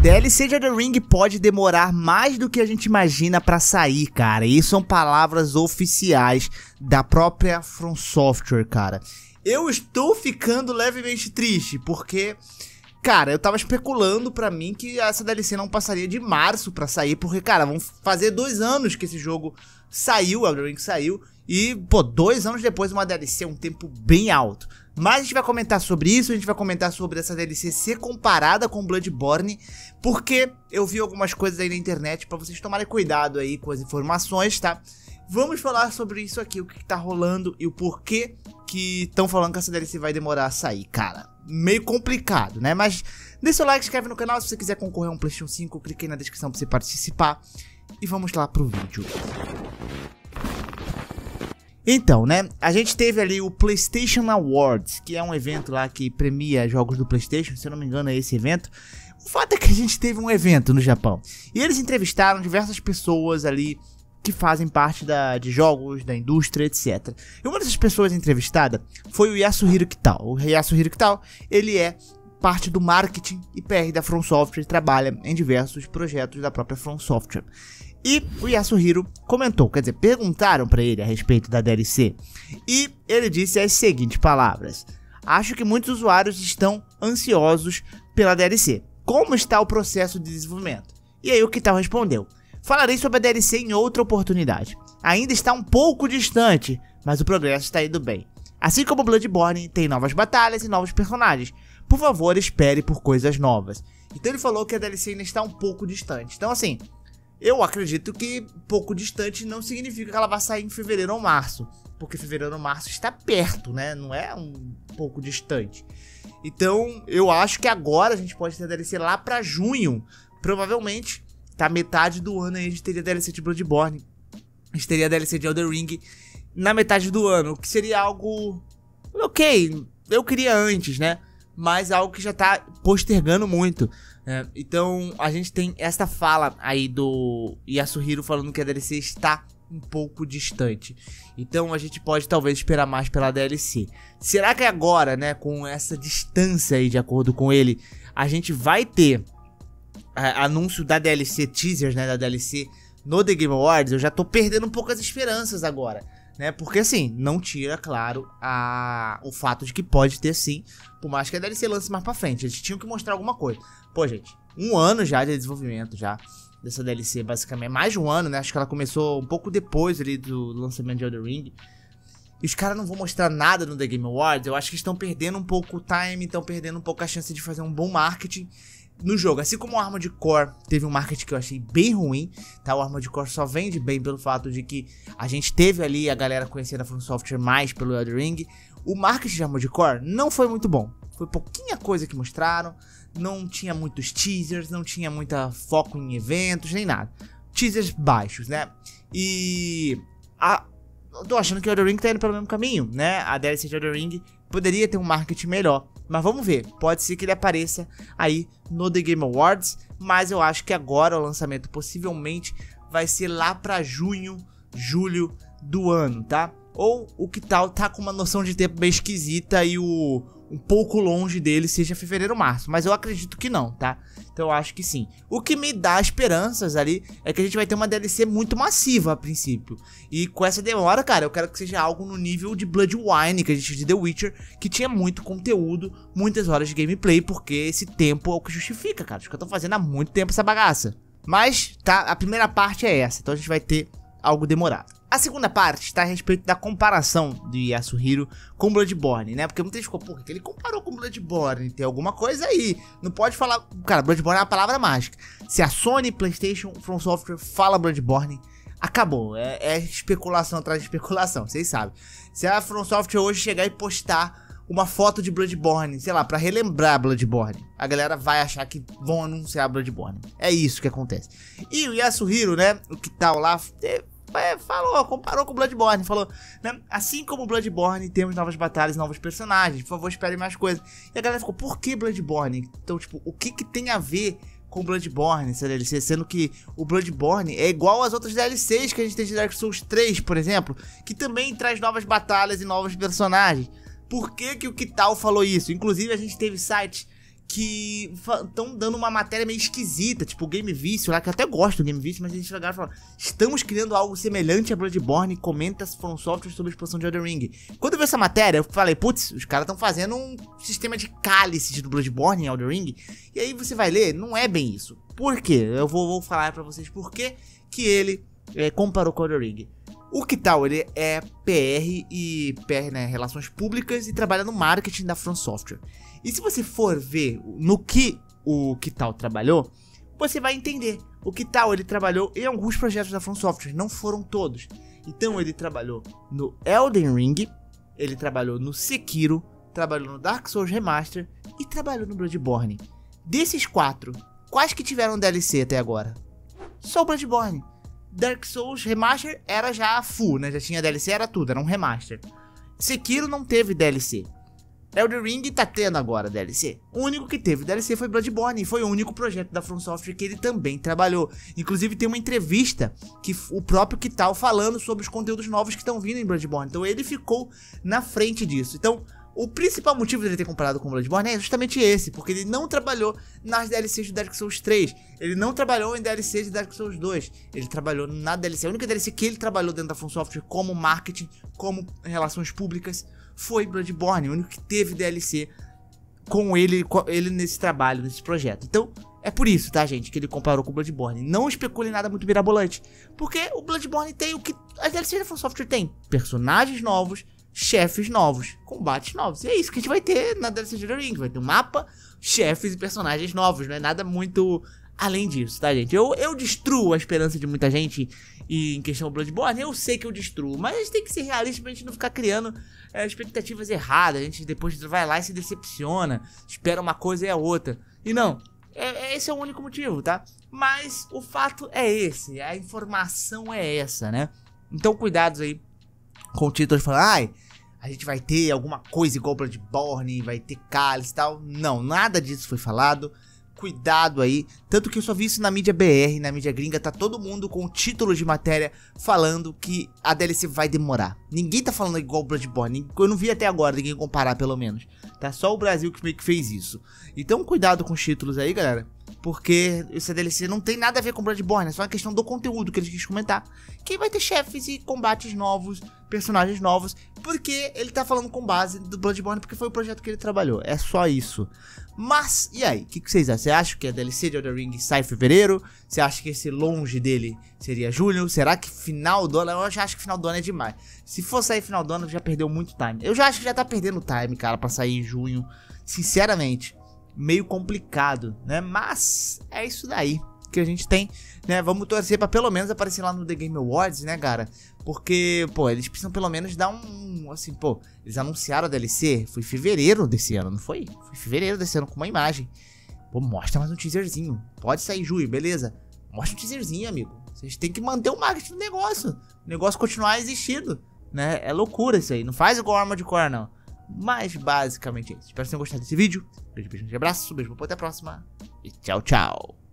DLC de Elden Ring pode demorar mais do que a gente imagina pra sair, cara. E isso são palavras oficiais da própria From Software, cara. Eu estou ficando levemente triste, porque, cara, eu tava especulando pra mim que essa DLC não passaria de março pra sair, porque, cara, vão fazer 2 anos que esse jogo saiu, Elden Ring saiu, e, pô, 2 anos depois uma DLC é um tempo bem alto. Mas a gente vai comentar sobre isso, a gente vai comentar sobre essa DLC ser comparada com Bloodborne, porque eu vi algumas coisas aí na internet pra vocês tomarem cuidado aí com as informações, tá? Vamos falar sobre isso aqui, o que tá rolando e o porquê que estão falando que essa DLC vai demorar a sair, cara. Meio complicado, né? Mas deixa o like, se inscreve no canal, se você quiser concorrer a um PlayStation 5, clique aí na descrição pra você participar. E vamos lá pro vídeo. Então, né, a gente teve ali o PlayStation Awards, que é um evento lá que premia jogos do PlayStation, se eu não me engano é esse evento. O fato é que a gente teve um evento no Japão, e eles entrevistaram diversas pessoas ali que fazem parte de jogos, da indústria, etc. E uma dessas pessoas entrevistada foi o Yasuhiro Kitao. O Yasuhiro Kitao, ele é parte do marketing e PR da From Software, trabalha em diversos projetos da própria From Software. E o Yasuhiro comentou, quer dizer, perguntaram pra ele a respeito da DLC, e ele disse as seguintes palavras: acho que muitos usuários estão ansiosos pela DLC. Como está o processo de desenvolvimento? E aí o Kitao respondeu: falarei sobre a DLC em outra oportunidade. Ainda está um pouco distante, mas o progresso está indo bem. Assim como Bloodborne tem novas batalhas e novos personagens. Por favor, espere por coisas novas. Então ele falou que a DLC ainda está um pouco distante. Então assim, eu acredito que pouco distante não significa que ela vai sair em fevereiro ou março. Porque fevereiro ou março está perto, né? Não é um pouco distante. Então eu acho que agora a gente pode ter a DLC lá pra junho. Provavelmente, tá metade do ano aí a gente teria a DLC de Bloodborne. A gente teria a DLC de Elden Ring na metade do ano. O que seria algo... ok, eu queria antes, né? Mas algo que já tá postergando muito. Então a gente tem essa fala aí do Yasuhiro falando que a DLC está um pouco distante. Então a gente pode talvez esperar mais pela DLC. Será que agora, né, com essa distância aí, de acordo com ele, a gente vai ter anúncio da DLC, teasers, né, da DLC no The Game Awards? Eu já tô perdendo um pouco as esperanças agora, né? Porque assim, não tira, claro, o fato de que pode ter sim, por mais que a DLC lance mais pra frente. Eles tinham que mostrar alguma coisa. Pô, gente, 1 ano já de desenvolvimento já dessa DLC, basicamente. Mais de 1 ano, né? Acho que ela começou um pouco depois ali do lançamento de Elden Ring. E os caras não vão mostrar nada no The Game Awards. Eu acho que estão perdendo um pouco o time, estão perdendo um pouco a chance de fazer um bom marketing no jogo. Assim como o Armored Core teve um marketing que eu achei bem ruim, tá? O Armored Core só vende bem pelo fato de que a gente teve ali a galera conhecendo a From Software mais pelo Elden Ring. O marketing de Armored Core não foi muito bom. Foi pouquinha coisa que mostraram, não tinha muitos teasers, não tinha muita foco em eventos, nem nada. Teasers baixos, né? E... eu tô achando que o Elden Ring tá indo pelo mesmo caminho, né? A DLC de Elden Ring poderia ter um marketing melhor. Mas vamos ver, pode ser que ele apareça aí no The Game Awards, mas eu acho que agora o lançamento possivelmente vai ser lá pra junho, julho do ano, tá? Ou o que tal tá com uma noção de tempo bem esquisita e um pouco longe dele seja fevereiro ou março, mas eu acredito que não, tá? Então eu acho que sim. O que me dá esperanças ali é que a gente vai ter uma DLC muito massiva a princípio. E com essa demora, cara, eu quero que seja algo no nível de Bloodwine que a gente de The Witcher, que tinha muito conteúdo, muitas horas de gameplay, porque esse tempo é o que justifica, cara. Acho que eu tô fazendo há muito tempo essa bagaça. Mas, tá, a primeira parte é essa, então a gente vai ter algo demorado. A segunda parte está a respeito da comparação de Yasuhiro com Bloodborne, né? Porque muita gente ficou, porra, que ele comparou com Bloodborne, tem alguma coisa aí. Não pode falar... Cara, Bloodborne é uma palavra mágica. Se a Sony, PlayStation, From Software fala Bloodborne, acabou. É especulação atrás de especulação, vocês sabem. Se a From Software hoje chegar e postar uma foto de Bloodborne, sei lá, pra relembrar Bloodborne, a galera vai achar que vão anunciar Bloodborne. É isso que acontece. E o Yasuhiro, né, o que tá lá... falou, comparou com o Bloodborne, falou, né, assim como o Bloodborne, temos novas batalhas, novos personagens, por favor, espere mais coisas. E a galera ficou, por que Bloodborne? Então, tipo, o que tem a ver com Bloodborne, essa DLC, sendo que o Bloodborne é igual às outras DLCs que a gente tem de Dark Souls 3, por exemplo, que também traz novas batalhas e novos personagens. Por que que o Kitao falou isso? Inclusive a gente teve sites que estão dando uma matéria meio esquisita, tipo o Game Vício lá, que eu até gosto do Game Vício, mas eles chegaram e falaram: estamos criando algo semelhante a Bloodborne, comenta From Software sobre a expansão de Elden Ring. Quando eu vi essa matéria, eu falei: putz, os caras estão fazendo um sistema de cálices do Bloodborne em Elden Ring. E aí você vai ler, não é bem isso. Por quê? Eu vou falar pra vocês por que ele comparou com o Elden Ring. O Kital, ele é PR e PR, né, relações públicas, e trabalha no marketing da From Software. E se você for ver no que o Kital trabalhou, você vai entender. O Kital, ele trabalhou em alguns projetos da From Software, não foram todos. Então ele trabalhou no Elden Ring, ele trabalhou no Sekiro, trabalhou no Dark Souls Remaster e trabalhou no Bloodborne. Desses 4, quais que tiveram DLC até agora? Só o Bloodborne. Dark Souls Remaster era já full, né? Já tinha DLC, era tudo, era um remaster. Sekiro não teve DLC. Elden Ring tá tendo agora DLC. O único que teve DLC foi Bloodborne, e foi o único projeto da From Software que ele também trabalhou. Inclusive tem uma entrevista que o próprio Kital falando sobre os conteúdos novos que estão vindo em Bloodborne. Então ele ficou na frente disso. Então o principal motivo dele ter comparado com Bloodborne é justamente esse, porque ele não trabalhou nas DLCs do Dark Souls 3, ele não trabalhou em DLCs de Dark Souls 2, ele trabalhou na DLC, a única DLC que ele trabalhou dentro da From Software como marketing, como relações públicas, foi Bloodborne, o único que teve DLC com ele nesse trabalho, nesse projeto. Então, é por isso, tá, gente, que ele comparou com o Bloodborne. Não especule nada muito mirabolante, porque o Bloodborne tem o que as DLCs da From Software tem: personagens novos, chefes novos, combates novos. E é isso que a gente vai ter na DLC de Elden Ring. Vai ter um mapa, chefes e personagens novos. Não é nada muito além disso, tá, gente? Eu destruo a esperança de muita gente em questão do Bloodborne. Eu sei que eu destruo, mas a gente tem que ser realista pra gente não ficar criando expectativas erradas. A gente depois vai lá e se decepciona, espera uma coisa e a outra. E não, esse é o único motivo, tá? Mas o fato é esse, a informação é essa, né? Então cuidados aí com o título de falar: a gente vai ter alguma coisa igual Bloodborne, vai ter cálice e tal. Não, nada disso foi falado. Cuidado aí. Tanto que eu só vi isso na mídia BR, na mídia gringa. Tá todo mundo com o título de matéria falando que a DLC vai demorar. Ninguém tá falando igual Bloodborne. Eu não vi até agora ninguém comparar, pelo menos. Tá só o Brasil que meio que fez isso. Então cuidado com os títulos aí, galera, porque essa DLC não tem nada a ver com Bloodborne. É só uma questão do conteúdo que eles quis comentar. Que vai ter chefes e combates novos, personagens novos, porque ele tá falando com base do Bloodborne, porque foi o projeto que ele trabalhou. É só isso. Mas, e aí? O que vocês acham? Você acha que a DLC de Elden Ring sai em fevereiro? Você acha que esse longe dele seria julho? Será que final do ano? Eu já acho que final do ano é demais. Se for sair final do ano, já perdeu muito time. Eu já acho que já tá perdendo time, cara, pra sair em junho. Sinceramente, meio complicado, né? Mas é isso daí que a gente tem, né? Vamos torcer pra pelo menos aparecer lá no The Game Awards, né, cara? Porque, pô, eles precisam pelo menos dar um, assim, pô, eles anunciaram a DLC, foi em fevereiro desse ano, não foi? Foi em fevereiro desse ano com uma imagem. Pô, mostra mais um teaserzinho. Pode sair em julho, beleza? Mostra um teaserzinho, amigo. Vocês têm que manter o marketing do negócio. O negócio continuar existindo, né? É loucura isso aí, não faz igual Armored Core, não. Mas basicamente é isso. Espero que vocês tenham gostado desse vídeo. Beijo, beijo, um abraço, beijo, até a próxima. E tchau, tchau.